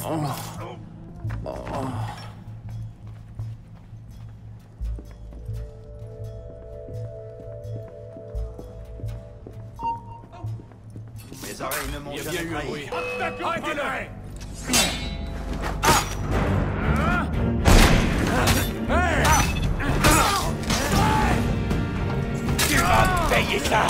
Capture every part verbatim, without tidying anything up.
Mes oreilles ne m'ont Il y a jamais bien eu un trahi. bruit. Arrêtez-le! Tu vas payer ça!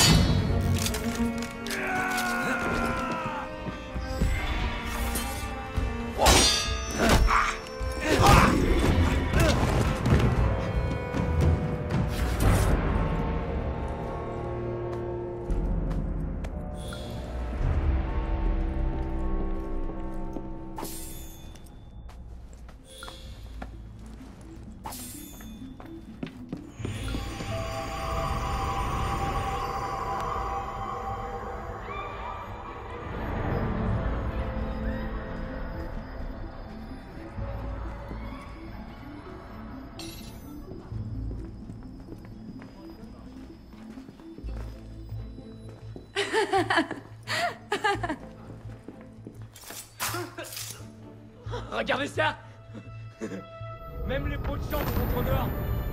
Regardez ça! Même les pots de chambre sont trop dehors!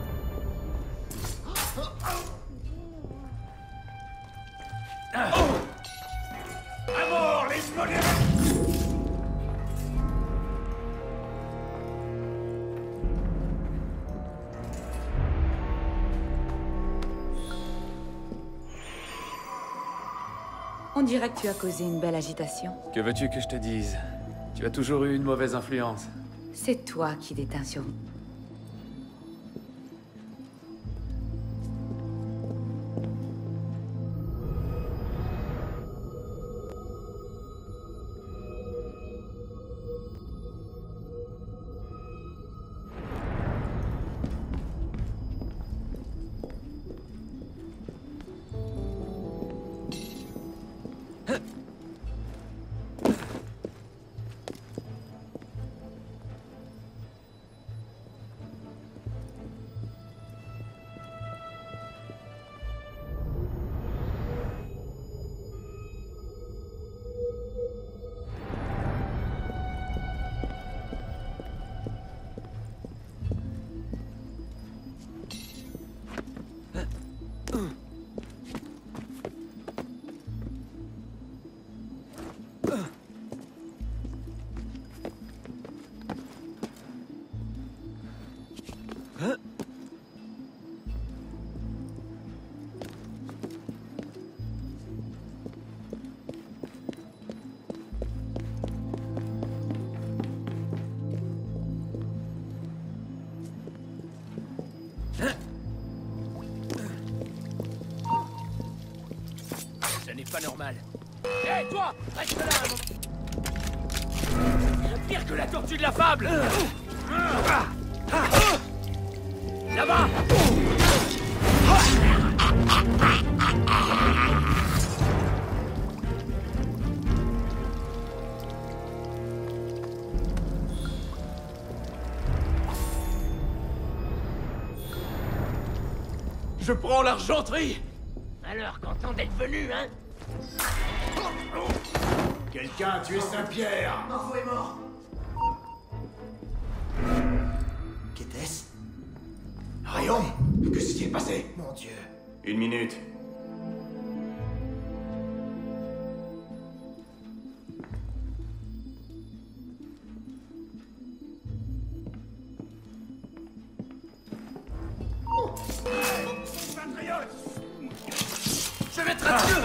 À mort, les modérés! On dirait que tu as causé une belle agitation. Que veux-tu que je te dise? Tu as toujours eu une mauvaise influence. C'est toi qui déteins sur nous. Ce n'est pas normal. Hé, hey, toi! Reste là un moment. Pire que la tortue de la fable! Là-bas! Je prends l'argenterie! Alors, content d'être venu, hein? Quelqu'un a tué Saint-Pierre! Marveau est mort. Qu'était-ce? Rayon! Que s'est-il passé? Mon Dieu. Une minute. Je vais te rattraper.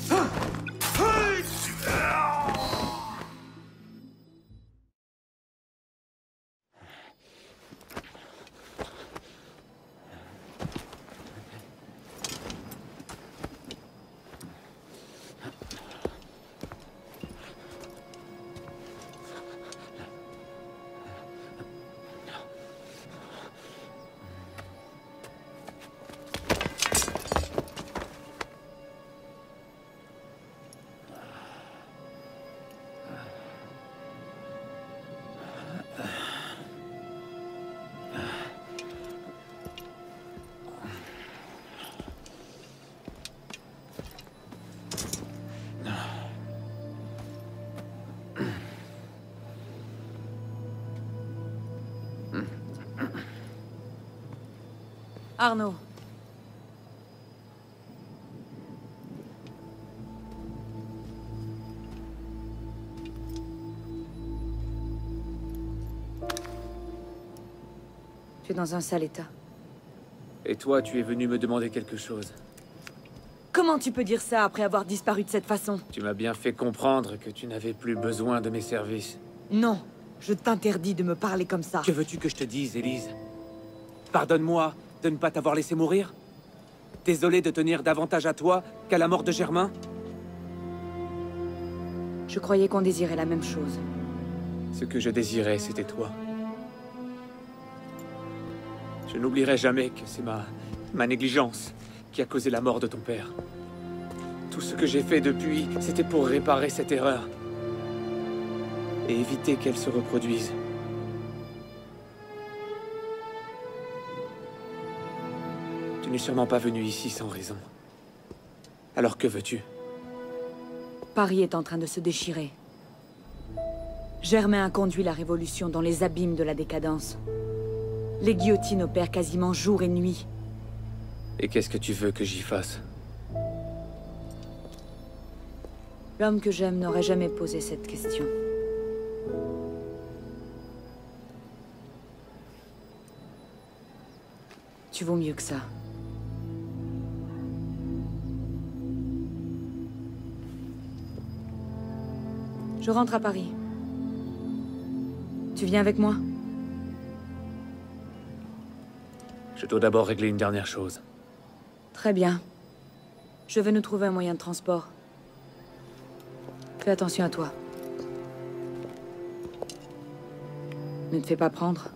Arnaud. Tu es dans un sale état. Et toi, tu es venu me demander quelque chose. Comment tu peux dire ça après avoir disparu de cette façon? Tu m'as bien fait comprendre que tu n'avais plus besoin de mes services. Non, je t'interdis de me parler comme ça. Que veux-tu que je te dise, Élise? Pardonne-moi de ne pas t'avoir laissé mourir? Désolé de tenir davantage à toi qu'à la mort de Germain? Je croyais qu'on désirait la même chose. Ce que je désirais, c'était toi. Je n'oublierai jamais que c'est ma... ma négligence qui a causé la mort de ton père. Tout ce que j'ai fait depuis, c'était pour réparer cette erreur. Et éviter qu'elle se reproduise. Tu n'es sûrement pas venu ici sans raison. Alors que veux-tu? Paris est en train de se déchirer. Germain a conduit la révolution dans les abîmes de la décadence. Les guillotines opèrent quasiment jour et nuit. Et qu'est-ce que tu veux que j'y fasse? L'homme que j'aime n'aurait jamais posé cette question. Tu vaux mieux que ça. Je rentre à Paris. Tu viens avec moi? Je dois d'abord régler une dernière chose. Très bien. Je vais nous trouver un moyen de transport. Fais attention à toi. Ne te fais pas prendre.